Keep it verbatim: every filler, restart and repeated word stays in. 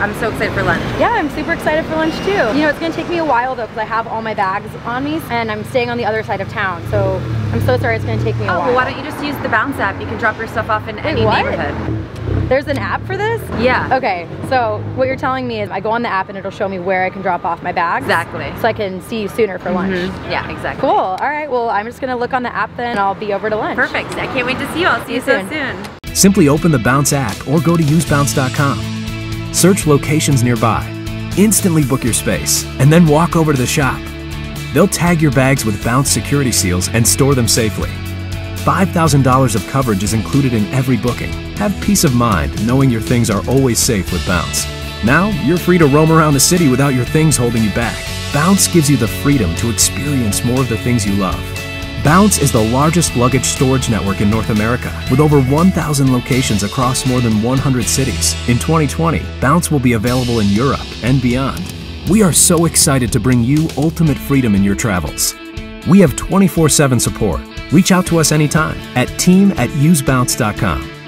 I'm so excited for lunch. Yeah, I'm super excited for lunch too. You know, it's gonna take me a while though because I have all my bags on me and I'm staying on the other side of town. So I'm so sorry it's gonna take me a oh, while. Well, why don't you just use the Bounce app? You can drop your stuff off in Wait, any what? neighborhood. There's an app for this? Yeah. Okay, so what you're telling me is I go on the app and it'll show me where I can drop off my bags. Exactly. So I can see you sooner for lunch. Mm-hmm. Yeah, exactly. Cool. All right, well, I'm just gonna look on the app then and I'll be over to lunch. Perfect. I can't wait to see you. I'll see, see you so soon. soon. Simply open the Bounce app or go to use bounce dot com. Search locations nearby, instantly book your space, and then walk over to the shop. They'll tag your bags with Bounce security seals and store them safely. five thousand dollars of coverage is included in every booking. Have peace of mind knowing your things are always safe with Bounce. Now, you're free to roam around the city without your things holding you back. Bounce gives you the freedom to experience more of the things you love. Bounce is the largest luggage storage network in North America, with over one thousand locations across more than one hundred cities. In twenty twenty, Bounce will be available in Europe and beyond. We are so excited to bring you ultimate freedom in your travels. We have twenty-four seven support. Reach out to us anytime at team at use bounce dot com.